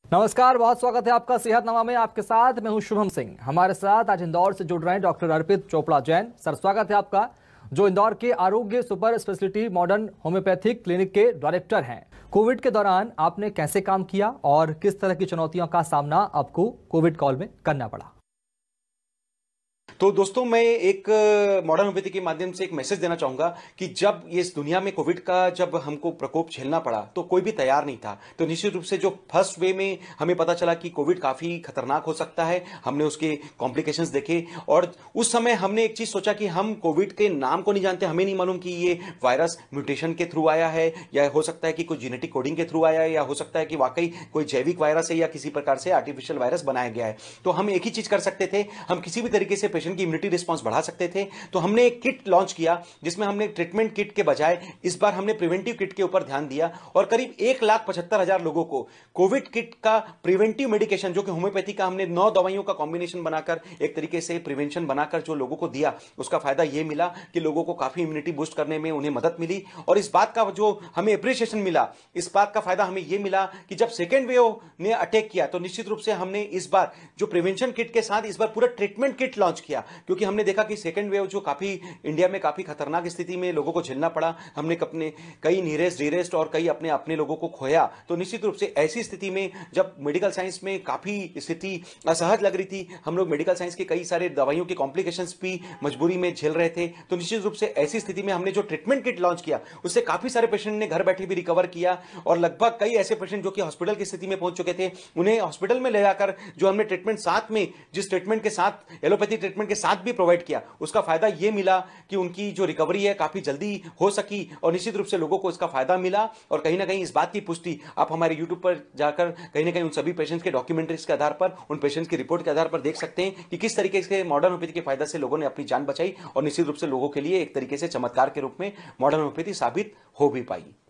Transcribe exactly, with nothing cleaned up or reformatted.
नमस्कार, बहुत स्वागत है आपका सेहतनामा में। आपके साथ मैं हूं शुभम सिंह। हमारे साथ आज इंदौर से जुड़ रहे हैं डॉक्टर अर्पित चोपड़ा जैन। सर, स्वागत है आपका, जो इंदौर के Arogya super speciality modern homeopathic clinic के डायरेक्टर हैं। कोविड के दौरान आपने कैसे काम किया और किस तरह की चुनौतियों का सामना आपको कोविड कॉल में करना पड़ा? तो दोस्तों, मैं एक मॉडर्न होम्योपैथी के माध्यम से एक मैसेज देना चाहूंगा कि जब ये इस दुनिया में कोविड का जब हमको प्रकोप झेलना पड़ा तो कोई भी तैयार नहीं था। तो निश्चित रूप से जो फर्स्ट वे में हमें पता चला कि कोविड काफी खतरनाक हो सकता है, हमने उसके कॉम्प्लिकेशंस देखे और उस समय हमने एक चीज सोचा कि हम कोविड के नाम को नहीं जानते, हमें नहीं मालूम कि ये वायरस म्यूटेशन के थ्रू आया है या हो सकता है कि कोई जेनेटिक कोडिंग के थ्रू आया है या हो सकता है कि वाकई कोई जैविक वायरस है या किसी प्रकार से आर्टिफिशियल वायरस बनाया गया है। तो हम एक ही चीज कर सकते थे, हम किसी भी तरीके से पेशेंट की इम्यूनिटी रिस्पांस बढ़ा सकते थे। तो हमने एक किट लॉन्च किया जिसमें हमने ट्रीटमेंट किट के बजाय इस बार हमने प्रिवेंटिव किट के ऊपर ध्यान दिया और करीब एक लाख पचहत्तर हजार लोगों को कोविड किट का प्रिवेंटिव मेडिकेशन, जो कि होम्योपैथी का हमने नौ दवाइयों का कॉम्बिनेशन बनाकर एक तरीके से प्रिवेंशन बनाकर जो लोगों को दिया, उसका फायदा यह मिला कि लोगों को काफी इम्यूनिटी बूस्ट करने में उन्हें मदद मिली। और इस बात का जो हमें अप्रिसिएशन मिला, इस बात का फायदा हमें यह मिला कि जब सेकेंड वेव ने अटैक किया तो निश्चित रूप से हमने इस बार जो प्रिवेंशन किट के साथ इस बार पूरा ट्रीटमेंट किट लॉन्च किया, क्योंकि हमने देखा कि सेकेंड वेव जो काफी इंडिया में काफी खतरनाक स्थिति में लोगों को झेलना पड़ा, हमने अपने कई नीरेस्ट डीरेस्ट और कई अपने अपने लोगों को खोया। तो निश्चित रूप से ऐसी स्थिति में जब मेडिकल साइंस में काफी स्थिति असहज लग रही थी, हम लोग मेडिकल साइंस के कई सारे दवाइयों के कॉम्प्लिकेशंस भी मजबूरी में झेल रहे थे। तो निश्चित रूप से ऐसी स्थिति में हमने जो ट्रीटमेंट किट लॉन्च किया उससे काफी सारे पेशेंट ने घर बैठे भी रिकवर किया और लगभग कई ऐसे पेशेंट जो कि हॉस्पिटल की स्थिति में पहुंच चुके थे, उन्हें हॉस्पिटल में ले जाकर जो हमने ट्रीटमेंट साथ में जिस ट्रीटमेंट के साथ एलोपैथी ट्रीटमेंट के साथ भी प्रोवाइड किया, उसका फायदा यह मिला कि उनकी जो रिकवरी है काफी जल्दी हो सकी और निश्चित रूप से लोगों को इसका फायदा मिला। और कहीं ना कहीं इस बात की पुष्टि आप हमारे यूट्यूब पर जाकर कहीं ना कहीं उन सभी पेशेंट्स के डॉक्यूमेंट्रीज के आधार पर, उन पेशेंट्स की रिपोर्ट के आधार पर देख सकते हैं कि किस तरीके से मॉडर्न होम्योपैथी के फायदा से लोगों ने अपनी जान बचाई और निश्चित रूप से लोगों के लिए एक तरीके से चमत्कार के रूप में मॉडर्न होम्योपैथी साबित हो भी पाई।